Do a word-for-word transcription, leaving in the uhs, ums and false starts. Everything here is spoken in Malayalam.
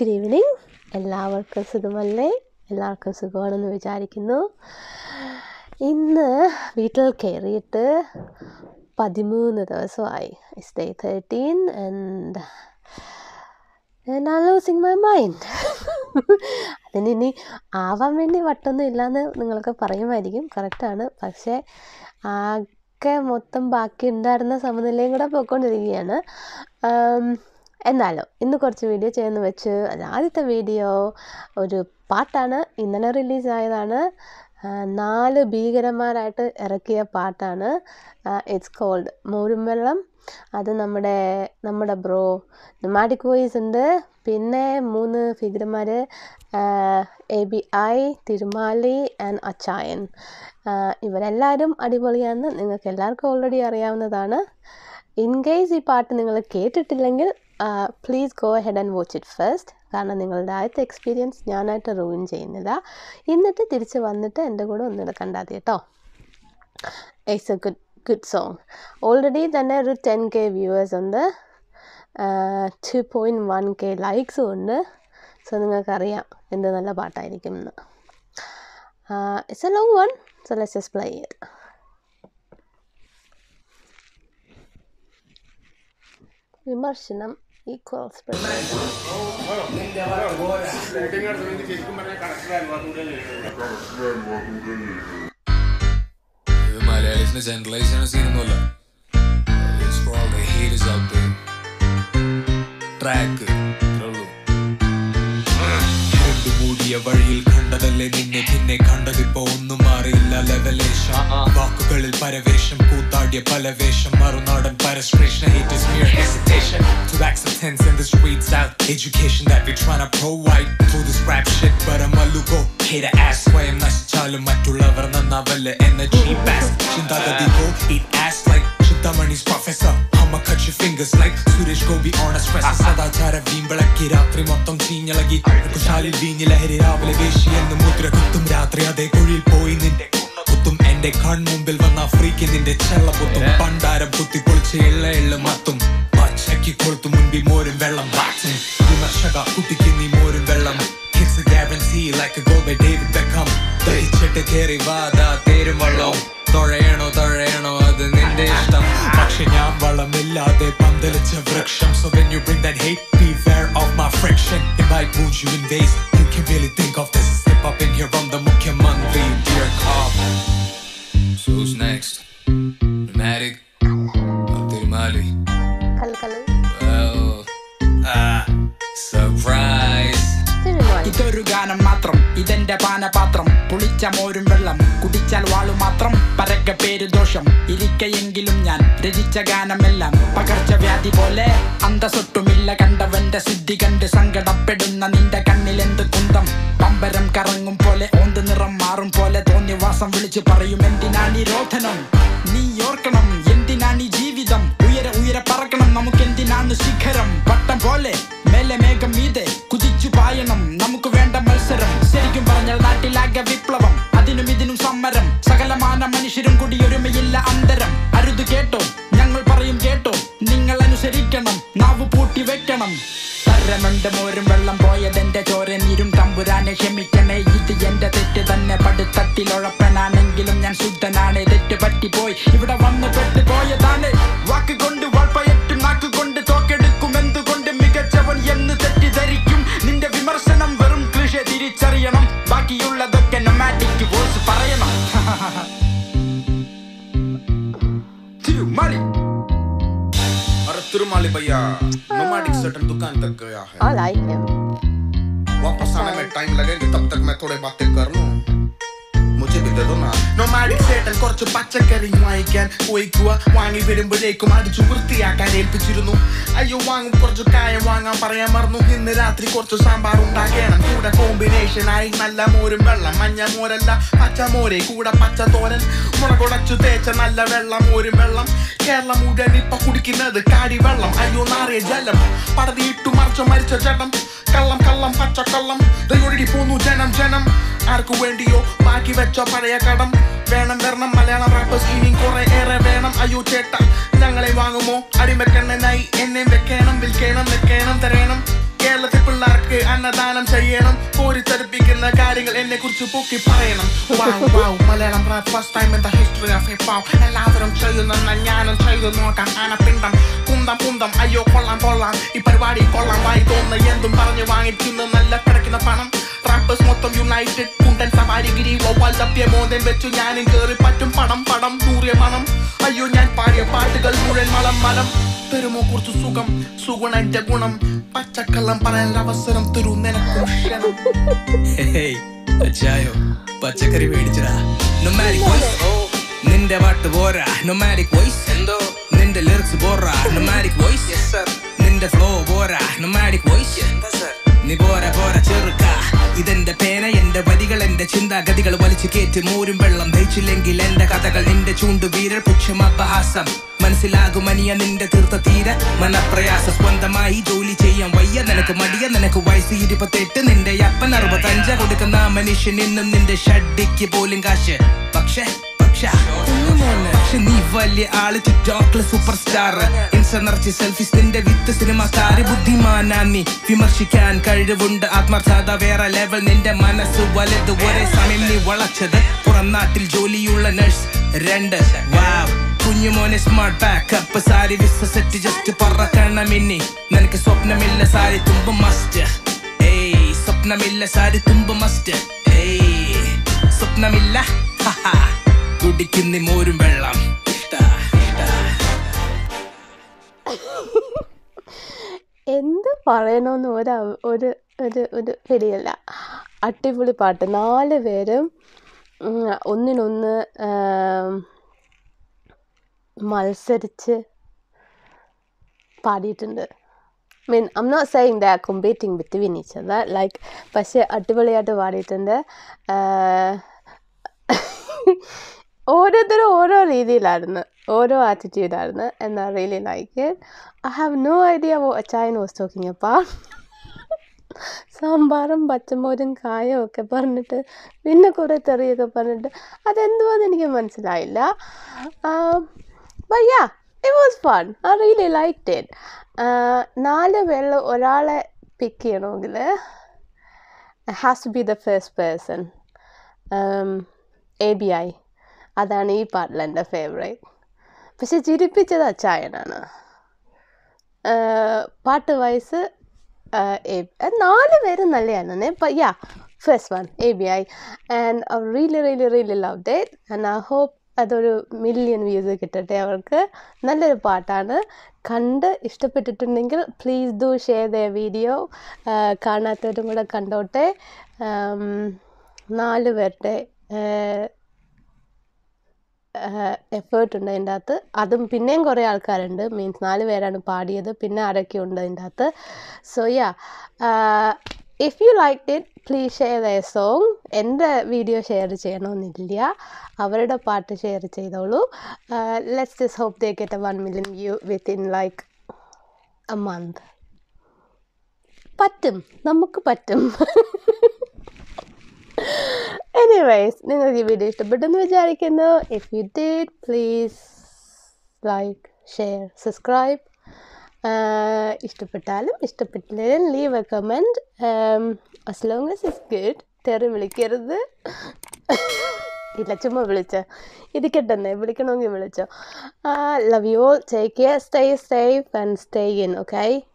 Good evening. എല്ലാവർക്കും സുഖമല്ലേ? എല്ലാവർക്കും സുഖമാണെന്ന് വിചാരിക്കുന്നു. ഇന്ന് വീട്ടിൽ കയറിയിട്ട് പതിമൂന്ന് ദിവസമായി. It's day thirteen and and I'm losing my mind. അതിനി ആവാൻ വേണ്ടി വട്ടൊന്നും ഇല്ലയെന്ന് നിങ്ങൾക്ക് പറയുമായിരിക്കും, കറക്റ്റാണ്. പക്ഷേ ആകെ മൊത്തം ബാക്കി ഉണ്ടായിരുന്ന സമനിലയും കൂടെ പോയിക്കൊണ്ടിരിക്കുകയാണ്. എന്നാലും ഇന്ന് കുറച്ച് വീഡിയോ ചെയ്യുന്ന വെച്ച് ആദ്യത്തെ വീഡിയോ ഒരു പാട്ടാണ്. ഇന്നലെ റിലീസായതാണ്. നാല് ഭീകരന്മാരായിട്ട് ഇറക്കിയ പാട്ടാണ്. It's called morumvellam. അത് നമ്മുടെ നമ്മുടെ ബ്രോ Nomadic വോയിസ് ഉണ്ട്. പിന്നെ മൂന്ന് ഫിഗർമാർ A B I, Thirumali and Achayan. ഇവരെല്ലാവരും അടിപൊളിയാണെന്ന് നിങ്ങൾക്ക് എല്ലാവർക്കും ഓൾറെഡി അറിയാവുന്നതാണ്. ഇൻ കേസ് ഈ പാട്ട് നിങ്ങൾ കേട്ടിട്ടില്ലെങ്കിൽ please go ahead and watch it first. കാരണം നിങ്ങളുടെ ആദ്യത്തെ എക്സ്പീരിയൻസ് ഞാനായിട്ട് റൂയിൻ ചെയ്യുന്നില്ല. എന്നിട്ട് തിരിച്ച് വന്നിട്ട് എൻ്റെ കൂടെ ഒന്നിടെ കണ്ടാൽ മതി കേട്ടോ. It's a good good song. Already തന്നെ ഒരു ടെൻ കെ വ്യൂവേഴ്സ് ഉണ്ട്, ടു പോയിൻറ്റ് വൺ കെ ലൈക്സും ഉണ്ട്. സോ നിങ്ങൾക്കറിയാം എന്ത് നല്ല പാട്ടായിരിക്കും എന്ന്. It's a long one, so let's just play it. വിമർശനം ഈക്വൽസ് മലയാളീസിന് ജനറലൈസ് ചെയ്യുന്ന സീനൊന്നുമല്ല. ട്രാക്ക് മൂടിയ വഴിയിൽ കണ്ടതല്ലേ നിന്നെ, പിന്നെ കണ്ടതിപ്പോ ഒന്നും മാറിയില്ല. ലെവലേഷം വാക്കുകളിൽ പരവേഷം, കൂത്താടിയ പല വേഷം, മറുനാടൻ പരസ്ട്രേഷൻ. Hate is mere hesitation to acceptance in the streets out. Education that we tryna provide through this rap shit. But I'm a lugo, hate a ass. സ്വയം നശിച്ചാലും മറ്റുള്ളവർ നന്നാവല്ലേ എന്ന cheap ass ചിന്താഗതി go eat ass like Chitamani's professor. I'ma cut your fingers like Suresh Gopi on a stress. സദാചാര വീമ്പിളക്കി രാത്രി മൊത്തം ചീഞ്ഞളകി, കുശാലിൽ വീഞ്ഞി ലഹരി രാവിലെ വേശി എന്ന് മുദ്ര കുത്തും. രാത്രി അതേ കുഴിയിൽ പോയി നിന്റെ കുത്തും. എന്റെ കൺമുമ്പിൽ വന്ന ഫ്രീക്ക് നിന്റെ ചെള്ളപൊത്തും. പണ്ടാരം കുത്തി പൊളിച്ച് എള്ള എള്ള മത്തും. പച്ചക്കി കൊളുത്തു മുൻപിൽ മോരും വെള്ളം വാച്ചും. വിമർശക കുട്ടിക്ക് നീ മോരും വെള്ളം. It's a guarantee like a goal by David Beckham. ദഹിച്ചിട്ട് കേറി വാതാ തേരും വെള്ളം. തൊഴയണോ തൊഴയണോ അത് നിന്റെ ഇഷ്ടം, പക്ഷെ ഞാൻ വളമില്ലാതെ പന്തലിച്ച വൃക്ഷം. So when you bring that hate, beware of my friction. It might wound you in ways you can really think of. This step up in here from the Mukhyamantri, dear cop. So who's next? Nomadic or Thirumali? Kal kal. Oh, ah, surprise. ഇതൊരു ഗാനം മാത്രം, ഇതെന്റെ പാനപാത്രം. പുളിച്ച മോരും വെള്ളം കുടിച്ചാൽ വാളു മാത്രം. പരക്ക പേര് ദോഷം ഇരിക്കയെങ്കിലും ഞാൻ രചിച്ച ഗാനമെല്ലാം പകർച്ചവ്യാധി പോലെ. അന്തസ്സൊട്ടുമില്ല കണ്ടവന്റെ സിദ്ധി കണ്ട് സങ്കടപ്പെടുന്ന നിന്റെ കണ്ണിലെന്ത് കുന്തം. പമ്പരം കറങ്ങും പോലെ ഓന്ത് നിറം മാറും പോലെ തോന്നിവാസം വിളിച്ചു പറയും എന്തിനാണീ രോധനം. നീ ഓർക്കണം എന്തിനാണീ ജീവിതം. ഉയര ഉയര പറക്കണം നമുക്കെന്തിനാണ് ശിഖരം. വട്ടം പോലെ മേലെ മേഘം മീതെ കുതിച്ചു പായണം നമുക്ക് വേണ്ട മത്സരം. ശരിക്കും പറഞ്ഞാൽ നാട്ടിലാകെ വിപ്ലവം, അതിനും ഇതിനും സമരം. സകലമാന മനുഷ്യരും കൂടിയൊരുമയില്ല അന്തരം. അരുത് കേട്ടോ ഞങ്ങൾ പറയും കേട്ടോ, നിങ്ങൾ അനുസരിക്കണം, നാവ് പൂട്ടി വെക്കണം. തരമുണ്ട് മോരും വെള്ളം പോയതെന്റെ ചോര നീരും. തമ്പുരാനെ ക്ഷമിക്കണേ ഇത് എന്റെ തെറ്റ് തന്നെ. പടുത്തട്ടിലുഴപ്പനാണെങ്കിലും ഞാൻ ശുദ്ധനാണ്. തെറ്റ് പറ്റിപ്പോയി ഇവിടെ വന്ന് പെട്ടുപോയതാണ്. വാക്ക് കൊണ്ട് വാൾപ്പയറ്റും നാക്ക് കൊണ്ട് തോക്കെടുക്കും. എന്തുകൊണ്ട് മികച്ചവൻ എന്ന് തെറ്റിദ്ധരിക്കും. നിന്റെ വിമർശനം വെറും ക്ലിഷേ തിരിച്ചറിയണം. ബാക്കിയുള്ളതൊക്കെ നൊമാഡിക് വോയിസ് പറയണം. തിരുമലി Thirumali भैया Nomadic certain दुकान तक गया है. I like him. वापस आने में टाइम लगेगा, तब तक मैं थोड़े बातें कर लूं. मुझे भी दे दो ना. Nomadic certain കുറച്ച് പച്ചക്കറി വാങ്ങിക്കാൻ പോയിക്കുക. വാങ്ങി വരുമ്പോഴേക്കും അടിച്ചു വൃത്തിയാക്കാൻ ഏൽപ്പിച്ചിരുന്നു. അയ്യോ വാങ്ങും കുറച്ച് കായം വാങ്ങാൻ പറയാൻ മറന്നു. ഇന്ന് രാത്രി കുറച്ച് സാമ്പാർ ഉണ്ടാക്കണം. കൂടെ കോമ്പിനേഷൻ ആയി നല്ല മോരും വെള്ളം. മഞ്ഞ മോരല്ല പച്ച മോരെ, കൂടെ പച്ച തോരൻ. മുളകുടച്ചു തേച്ച നല്ല വെള്ളം മോരും വെള്ളം. കേരളം മുഴുവൻ ഇപ്പൊ കുടിക്കുന്നത് കാടി വെള്ളം. അയ്യോ നാറിയ ജലം പടതിയിട്ടു മറിച്ച മരിച്ച ജഡം. കള്ളം കള്ളം പച്ചക്കള്ളം ദയോടി പോന്നു ജനം ജനം. ആർക്കു വേണ്ടിയോ ബാക്കി വെച്ചോ പഴയ കടം. വേണം വരണം മലയാളം റാപ്പേഴ്സ് ഇനിയും കുറെ ഏറെ വേണം. അയ്യോ ചേട്ട ഞങ്ങളെ വാങ്ങുമോ അടിമക്കണ്ണനായി എന്നെ വെക്കണം. വിൽക്കണം വെക്കണം തരണം. കേരളത്തിൽ പിള്ളേർക്ക് അന്ന പൊക്കി പൊക്കി പറയണം wow wow Malayalam rap first time in the history of hip hop എല്ലാവരും ചെയ്യുന്ന ഞാനും ചെയ്തു നോക്കാം ആനപ്പിണ്ടം കുന്തം കുന്തം അയ്യോ കൊള്ളാം കൊള്ളാം ഈ പരിപാടി കൊള്ളാം വായി തോന്നുന്ന എന്തും പറഞ്ഞു വാങ്ങിക്കുന്ന നല്ല കിടക്കുന്ന പണം റാപ്പേഴ്സ് മൊത്തം യുണൈറ്റഡ് കുണ്ടൻ സവാരിഗിരി വവ്വാൽ തപ്പിയ മോന്തൻ വെച്ചു ഞാനും കേറി പറ്റും പടം പടം നൂറിയ മണം അയ്യോ ഞാൻ പാടിയ പാട്ടുകൾ മുഴുവൻ മളം മലം തരുമോ കുറച്ച് സുഖം സുഗുണന്റെ ഗുണം പച്ചക്കള്ളം പറയാൻ അവസരം തരൂ നിനക്കും ക്ഷണം അച്ചായോ പച്ചക്കറി മേടിച്ചടാ Nomadic voice നിന്റെ പാട്ട് പോരാ Nomadic voice എന്തോ നിന്റെ ലിറിക്സ് പോരാ Nomadic voice yes sir നിന്റെ ഫ്ലോ പോരാ Nomadic voice എന്താ സർ നീ പോരാ പോരാ ചെറുക്ക ഇതെന്റെ പേന എന്റെ വരികൾ എന്റെ ചിന്താഗതികൾ വലിച്ചു കയറ്റി മോരും വെള്ളം ദഹിച്ചില്ലെങ്കിൽ എന്റെ കഥകൾ നിന്റെ ചൂണ്ടു വീരൽ പുച്ഛം അപഹാസം മനസ്സിലാകും അനിയ നിന്റെ തീർത്ത തീര മനപ്രയാസ സ്വന്തമായി ജോലി ചെയ്യാൻ വയ്യ നിനക്ക് മടിയ നിനക്ക് വയസ്സ് ഇരുപത്തെട്ട് നിന്റെ അപ്പൻ അറുപത്തഞ്ച കൊടുക്കുന്ന മനുഷ്യൻ ഇന്നും നിന്റെ ഷഡ്ഡിക്ക് പോലും കാശ് പക്ഷേ നീ വലിയ ആള് ടിക്ടോക്കില് സൂപ്പർ സ്റ്റാർ ഇൻസ്റ്റ നിറച്ച് സെൽഫീസ് നിന്റെ വിത്ത് സിനിമക്കാര് ബുദ്ധിമാനാ നീ വിമർശിക്കാൻ കഴിവുണ്ട് ആത്മാർത്ഥത വേറെ ലെവൽ നിന്റെ മനസ്സ് വലുത് ഒരേ സമയം നീ വളച്ചത് പുറം നാട്ടിൽ ജോലിയുള്ള നഴ്സ് രണ്ട് വാവ് കുഞ്ഞുമോനെ സ്മാർട്ട് ബാക്കപ്പ് സാരി വിശ്വസിച്ച് ജസ്റ്റ് പറക്കണം ഇനി നിനക്ക് സ്വപ്നമില്ല സാരി തുമ്പ് മസ്റ്റ് ഏയ് സ്വപ്നമില്ല സാരി തുമ്പ് മസ്റ്റ് ഏയ് സ്വപ്നമില്ല കുടിക്കുന്ന മോരും വെള്ളം എന്ത് പറയണമെന്ന് ഒരു ഒരു ഒരു ഒരു പിടിയല്ല അടിപൊളി പാട്ട് നാല് പേരും ഒന്നിനൊന്ന് മത്സരിച്ച് പാടിയിട്ടുണ്ട് mean I'm not saying they are competing between each other like പക്ഷേ അടിപൊളിയായിട്ട് പാടിയിട്ടുണ്ട് ഓരോരുത്തരും ഓരോ രീതിയിലായിരുന്നു ഓരോ ആറ്റിറ്റ്യൂഡായിരുന്നു and I really like it. I have no idea what Achayan was talking about. സാമ്പാറും പച്ചമോരും കായും ഒക്കെ പറഞ്ഞിട്ട് പിന്നെ കുറേ തെറിയൊക്കെ പറഞ്ഞിട്ട് അതെന്തുവാന്ന് എനിക്ക് മനസ്സിലായില്ല. But yeah, it was fun. I really liked it. നാല് പേരിൽ ഒരാളെ പിക്ക് ചെയ്യണമെങ്കിൽ it has to be the first person. um, A B I അതാണ് ഈ പാട്ടിൽ എൻ്റെ ഫേവറേറ്റ്. പക്ഷെ ചിരിപ്പിച്ചത് അച്ചായനാണ്. പാട്ട് വയസ്സ് നാല് പേരും നല്ലതാണ്. Yeah first one A B I and I really really really loved it and I hope അതൊരു മില്യൺ വ്യൂസ് കിട്ടട്ടെ അവർക്ക്. നല്ലൊരു പാട്ടാണ്. കണ്ട് ഇഷ്ടപ്പെട്ടിട്ടുണ്ടെങ്കിൽ please do share the video. കാണാത്തവരും കൂടെ കണ്ടോട്ടെ. നാല് പേരുടെ എഫേർട്ട് ഉണ്ട് അതിൻ്റെ അകത്ത്. അതും പിന്നെയും കുറേ ആൾക്കാരുണ്ട്. മീൻസ് നാല് പേരാണ് പാടിയത്. പിന്നെ ആരൊക്കെ ഉണ്ട് അതിൻ്റെ അകത്ത്. So yeah if you like it please share the song. എൻ്റെ വീഡിയോ ഷെയർ ചെയ്യണമെന്നില്ല, അവരുടെ പാട്ട് ഷെയർ ചെയ്തോളൂ. Let's just hope they get a one million view within like a month. പറ്റും, നമുക്ക് പറ്റും. എനിവേസ്, നിങ്ങൾക്ക് ഈ വീഡിയോ ഇഷ്ടപ്പെട്ടെന്ന് വിചാരിക്കുന്നു. If you did please like, share, subscribe. ഇഷ്ടപ്പെട്ടാലും ഇഷ്ടപ്പെട്ടില്ലെങ്കിലും leave a comment. As long as it's good. തെറി വിളിക്കരുത്. ഇല്ല, ചുമ്മാ വിളിച്ചോ, ഇരിക്കട്ടെന്നേ, വിളിക്കണമെങ്കിൽ വിളിച്ചോ. Love you all, take care, stay safe and stay in. Okay.